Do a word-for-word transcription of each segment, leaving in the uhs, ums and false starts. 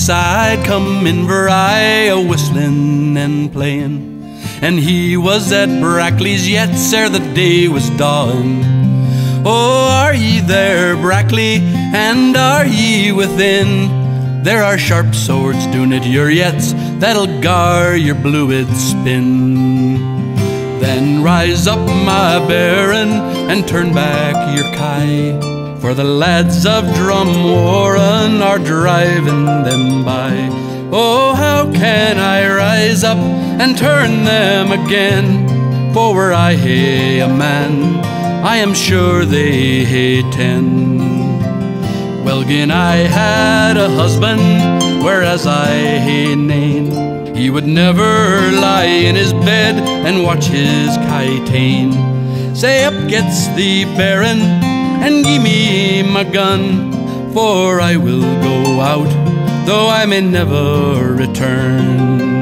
side come Inverai a whistling and playing, and he was at Brackley's yet ere the day was dawn. Oh, are ye there, Brackley, and are ye within? There are sharp swords doon at your yets that'll gar your bluid spin. Then rise up, my baron, and turn back your kye, for the lads of Drumwarren are driving them by. Oh, how can I rise up and turn them again? For were I hae a man, I am sure they hae ten. Well, gin I had a husband, whereas I hae nane, he would never lie in his bed and watch his kye-tane. Say up gets the baron, and gie me my gun, for I will go out, though I may never return.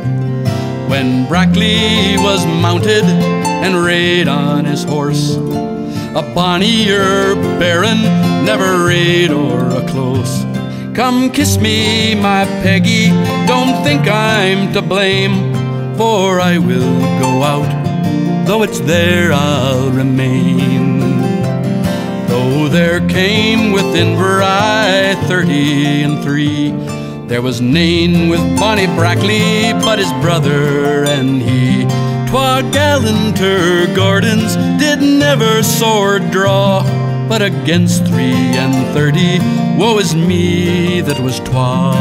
When Brackley was mounted and rade on his horse, a bonnier baron never rade o'er a close. Come kiss me, my Peggy, don't think I'm to blame, for I will go out, though it's there I'll remain. Though there came with Inverai thirty and three, there was nane with bonny Brackley but his brother and he. Twa gallanter Gordons did never sword draw, but against three and thirty, woe is me that was twa.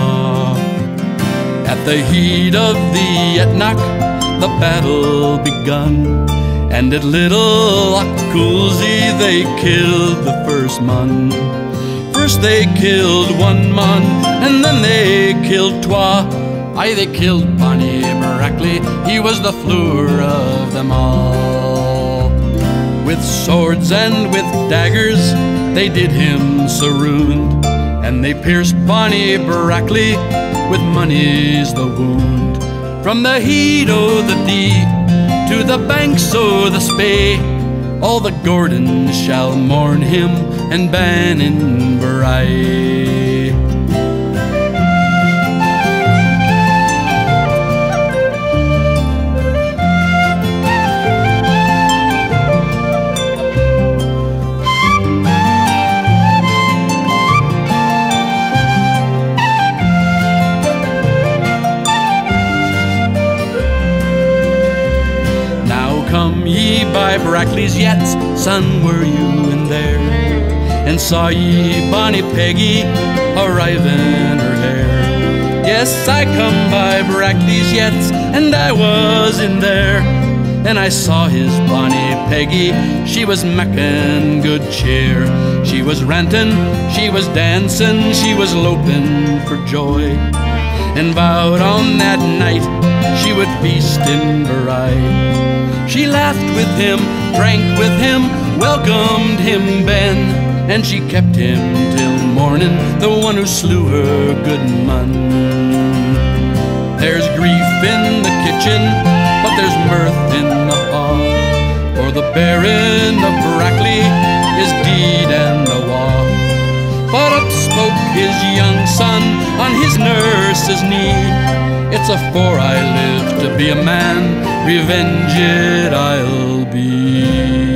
At the heat of the Etnock, the battle begun, and at little Ochcoolsey they killed the first man. First they killed one man, and then they killed twa. Aye, they killed bonny Brackley, he was the floor of them all. With swords and with daggers they did him saround, and they pierced bonny Brackley with money's the wound. From the heat o' the Dee to the banks o' the Spey, all the Gordons shall mourn him and ban Inverai. Come ye by Brackley's yets, son, were you in there? And saw ye bonny Peggy arriving her hair? Yes, I come by Brackley's yets, and I was in there, and I saw his bonny Peggy, she was making good cheer. She was ranting, she was dancing, she was loping for joy, and vowed on that night she would feast in Inverai. She laughed with him, drank with him, welcomed him ben, and she kept him till morning, the one who slew her good man. There's grief in the kitchen, but there's mirth in the hall, for the Baron of Brackley is deed and the law. But up spoke his young son on his nurse's knee, it's afore I live to be a man, revenged I'll be.